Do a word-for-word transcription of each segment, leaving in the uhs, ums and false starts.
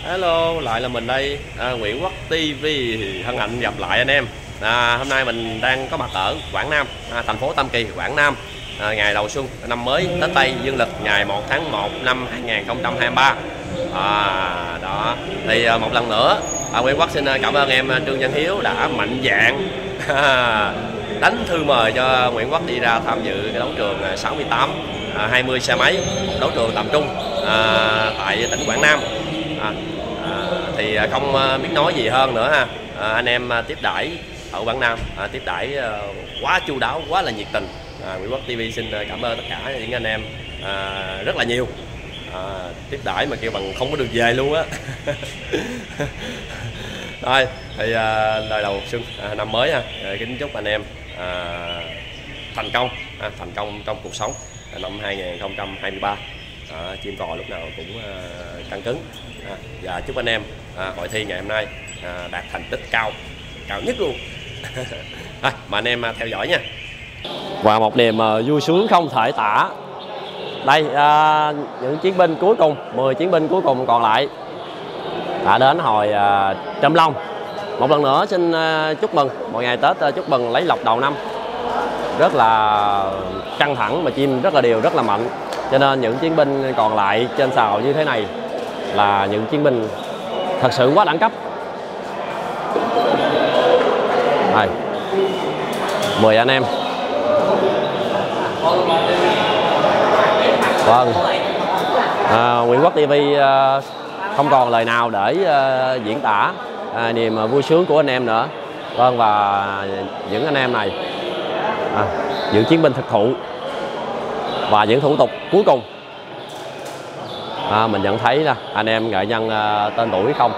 Hello, lại là mình đây, à, Nguyễn Quốc ti vi. Hân hạnh gặp lại anh em. À, hôm nay mình đang có mặt ở Quảng Nam, à, thành phố Tam Kỳ, Quảng Nam. À, ngày đầu xuân năm mới Tết Tây Dương lịch ngày một tháng một năm hai nghìn không trăm hai mươi ba. À, đó thì à, một lần nữa à, Nguyễn Quốc xin cảm ơn em Trương Văn Hiếu đã mạnh dạn đánh thư mời cho Nguyễn Quốc đi ra tham dự cái đấu trường sáu mươi tám à, hai mươi xe máy, một đấu trường tầm trung à, tại tỉnh Quảng Nam. À, à, thì không biết nói gì hơn nữa ha. À, anh em tiếp đãi ở Quảng Nam à, tiếp đãi uh, quá chu đáo, quá là nhiệt tình. à, Nguyễn Quốc ti vi xin cảm ơn tất cả những anh em à, rất là nhiều. À, tiếp đãi mà kêu bằng không có được về luôn á. Rồi thì à, lời đầu xuân à, năm mới ha, à, kính chúc anh em à, thành công à, thành công trong cuộc sống à, năm hai nghìn không trăm hai mươi ba. À, chim cò lúc nào cũng à, căng cứng à, và chúc anh em à, hội thi ngày hôm nay à, đạt thành tích cao cao nhất luôn. À, mà anh em à, theo dõi nha. Và một niềm à, vui sướng không thể tả. Đây à, những chiến binh cuối cùng, mười chiến binh cuối cùng còn lại đã đến hồi à, Trâm Long. Một lần nữa xin à, chúc mừng một ngày Tết, à, chúc mừng lấy lộc đầu năm. Rất là căng thẳng mà chim rất là đều, rất là mạnh. Cho nên những chiến binh còn lại trên sào như thế này là những chiến binh thật sự quá đẳng cấp. Đây, mười anh em. Vâng, à, Nguyễn Quốc ti vi à, không còn lời nào để à, diễn tả à, niềm vui sướng của anh em nữa. Vâng, và những anh em này à, những chiến binh thực thụ và những thủ tục cuối cùng à, mình nhận thấy nè, anh em nghệ nhân à, tên tuổi không?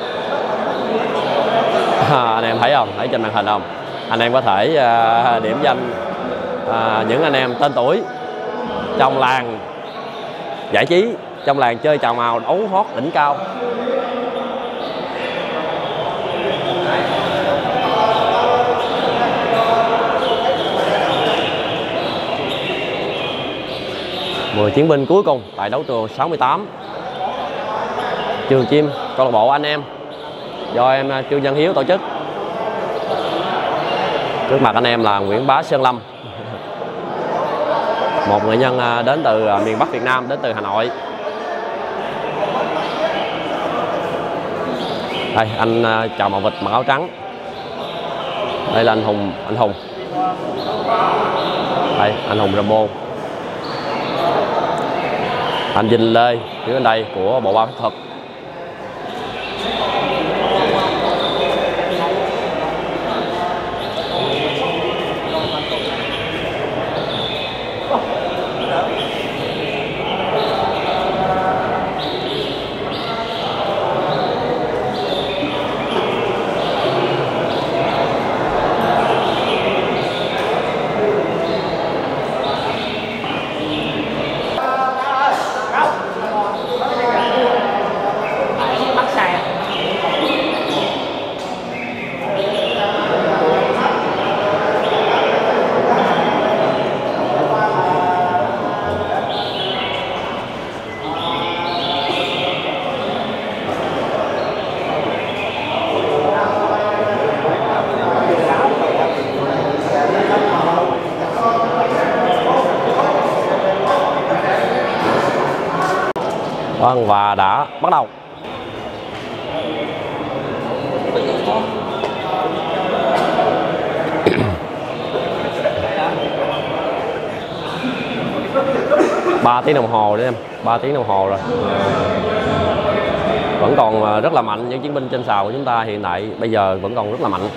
À, anh em thấy không? Thấy trên màn hình không? Anh em có thể à, điểm danh à, những anh em tên tuổi trong làng giải trí, trong làng chơi chào màu đấu hót đỉnh cao. mười chiến binh cuối cùng tại đấu trường sáu mươi tám trường chim câu lạc bộ anh em do em Trương Văn Hiếu tổ chức. Trước mặt anh em là Nguyễn Bá Sơn Lâm, một nghệ nhân đến từ miền Bắc Việt Nam, đến từ Hà Nội. Đây, anh chào màu vịt mặc áo trắng. Đây là anh Hùng, anh Hùng. Đây, anh Hùng Rambo. Anh Vinh Lê phía bên đây của bộ ba phép thuật. Vâng, và đã bắt đầu. ba tiếng đồng hồ đấy em, ba tiếng đồng hồ rồi. Vẫn còn rất là mạnh, những chiến binh trên sào của chúng ta hiện tại bây giờ vẫn còn rất là mạnh.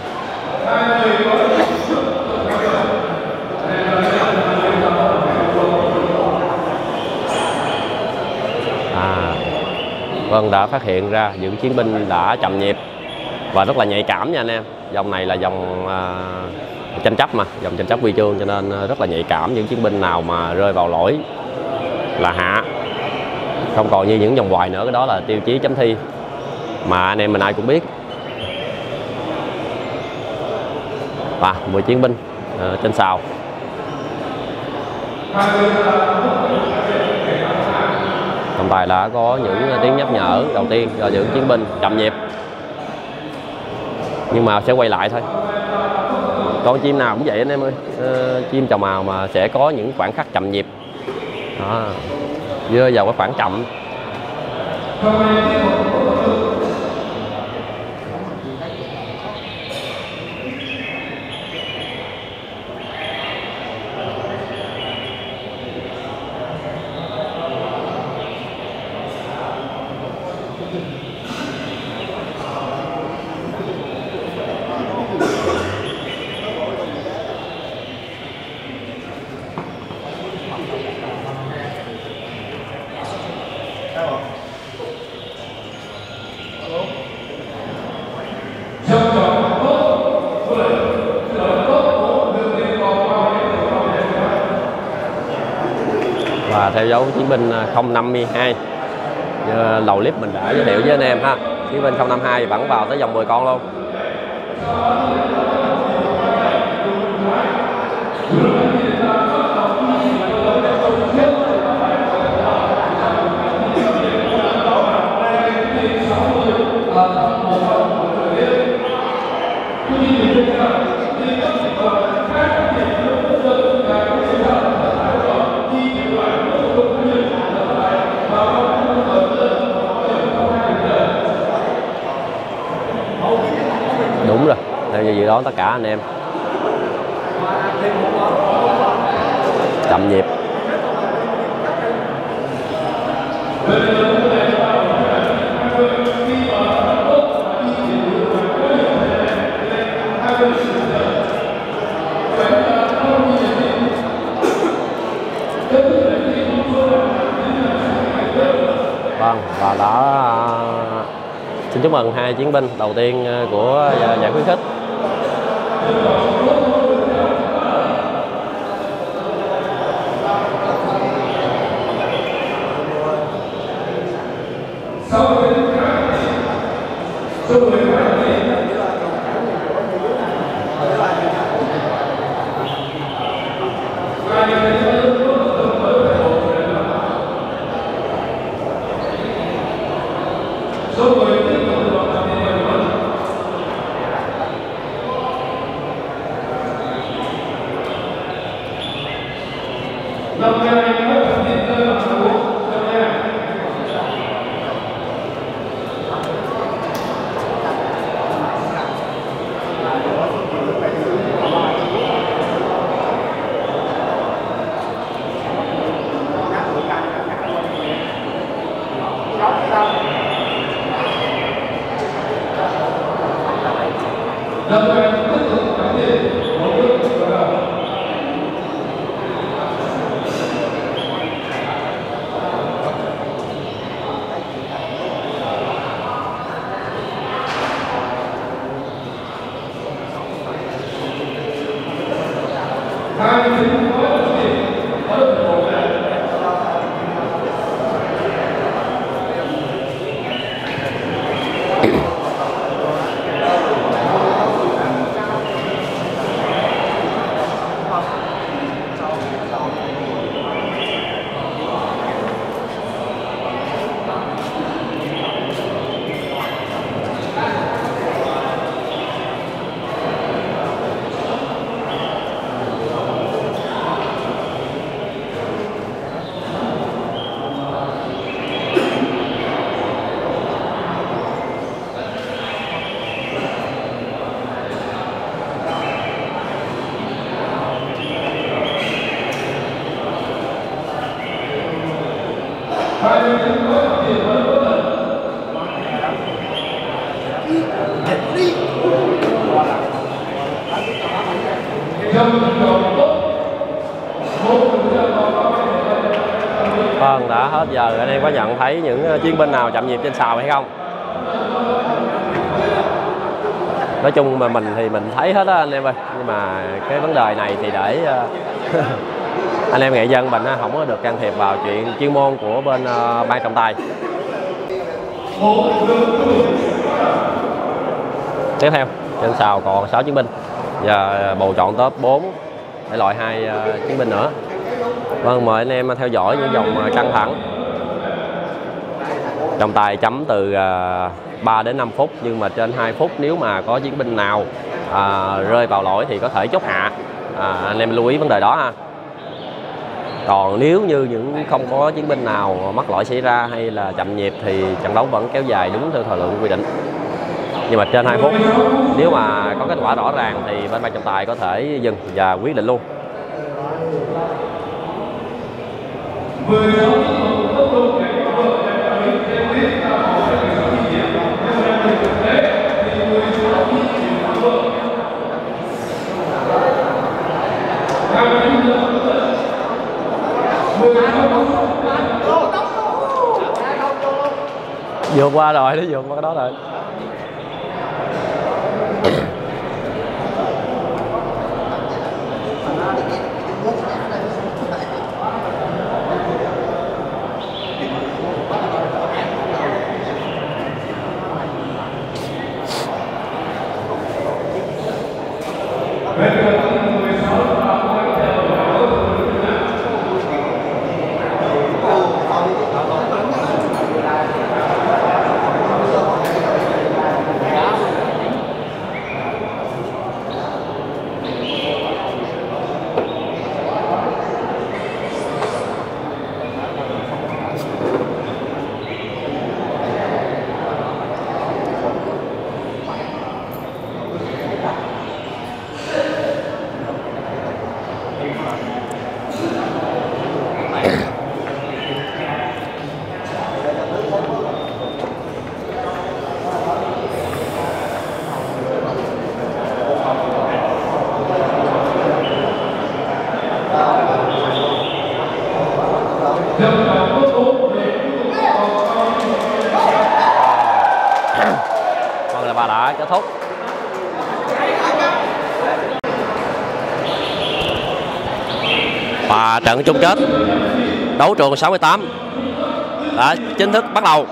Vâng, đã phát hiện ra những chiến binh đã chậm nhịp và rất là nhạy cảm nha anh em. Dòng này là dòng à, tranh chấp mà, dòng tranh chấp huy chương cho nên rất là nhạy cảm. Những chiến binh nào mà rơi vào lỗi là hạ, không còn như những dòng hoài nữa. Cái đó là tiêu chí chấm thi mà anh em mình ai cũng biết. Và mười chiến binh à, trên sào. Hôm trọng tài đã có những tiếng nhắc nhở đầu tiên cho những chiến binh chậm nhịp, nhưng mà sẽ quay lại thôi. Con chim nào cũng vậy anh em ơi, ờ, chim chào mào mà sẽ có những khoảng khắc chậm nhịp đó, dưa vào cái khoảng chậm. Và theo dấu chiến binh không năm hai, như đầu clip mình đã giới thiệu với anh em ha, chiến binh không năm hai vẫn vào tới vòng mười con luôn. Đúng rồi, theo như dự đoán tất cả anh em. Chậm nhịp. Vâng, và đã xin chúc mừng hai chiến binh đầu tiên của giải khuyến khích. Vâng, đã hết giờ. Anh em có nhận thấy những chiến binh nào chậm nhịp trên sào hay không? Nói chung mà mình thì mình thấy hết á anh em ơi. Nhưng mà cái vấn đề này thì để anh em nghệ dân mình không có được can thiệp vào chuyện chuyên môn của bên uh, ban trọng tài. Tiếp theo trên sào còn sáu chiến binh và bầu chọn top bốn để loại hai uh, chiến binh nữa. Vâng, mời anh em theo dõi những vòng căng thẳng. Trọng tài chấm từ à, ba đến năm phút, nhưng mà trên hai phút nếu mà có chiến binh nào à, rơi vào lỗi thì có thể chốt hạ. À, anh em lưu ý vấn đề đó ha. Còn nếu như những không có chiến binh nào mắc lỗi xảy ra hay là chậm nhịp thì trận đấu vẫn kéo dài đúng theo thời lượng quy định. Nhưng mà trên hai phút nếu mà có kết quả rõ ràng thì bên ban trọng tài có thể dừng và quyết định luôn. Vượt qua rồi, nó vượt qua cái đó rồi. Vâng, là ba đã kết thúc. Và trận chung kết đấu trường sáu mươi tám đã chính thức bắt đầu.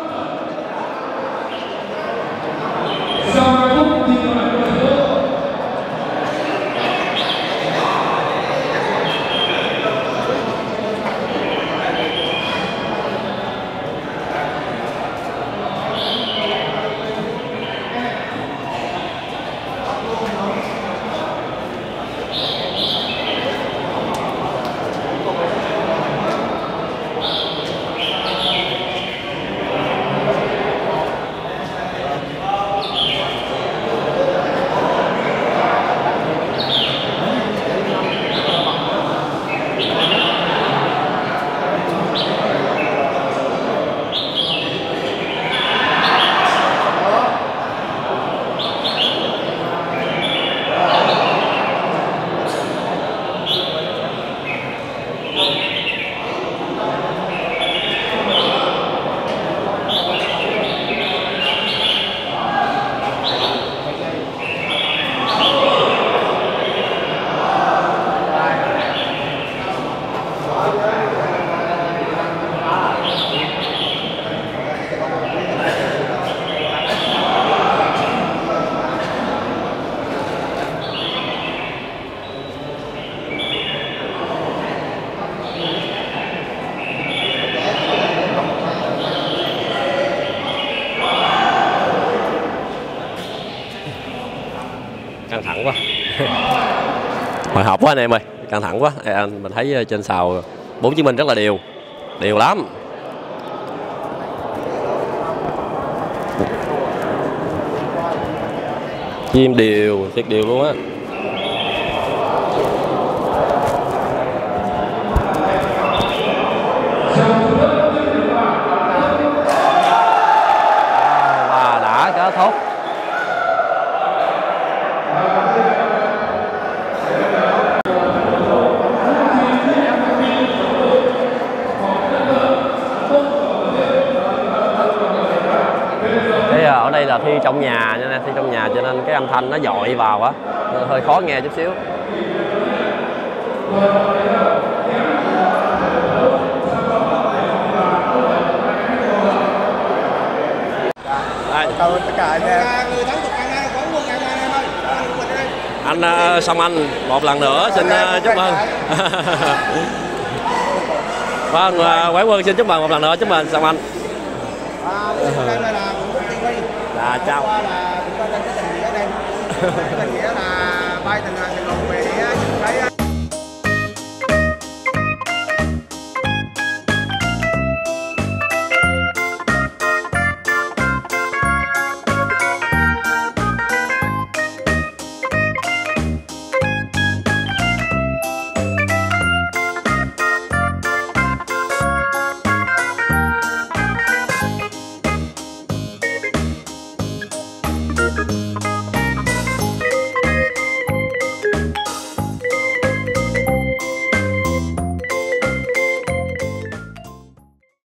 Căng thẳng quá. Hồi hộp quá anh em ơi, căng thẳng quá. Anh mình thấy trên sào bốn chiến binh rất là đều, đều lắm. Chim đều, thiệt đều luôn á. Và đã kết thúc. Ở đây là thi trong nhà nha, thi trong nhà cho nên cái âm thanh nó dội vào á, hơi khó nghe chút xíu. Đây. Chào tất cả anh em. Anh uh, Song Anh một lần nữa xin uh, chúc mừng. Vâng, uh, Quán Quân xin chúc mừng một lần nữa, chúc mừng Song Anh. À, đây là là Nguyễn Quốc ti vi. Là chào. Hôm qua là cũng có lên cái tình nghĩa đây. Tình nghĩa là bay từ Sài Gòn về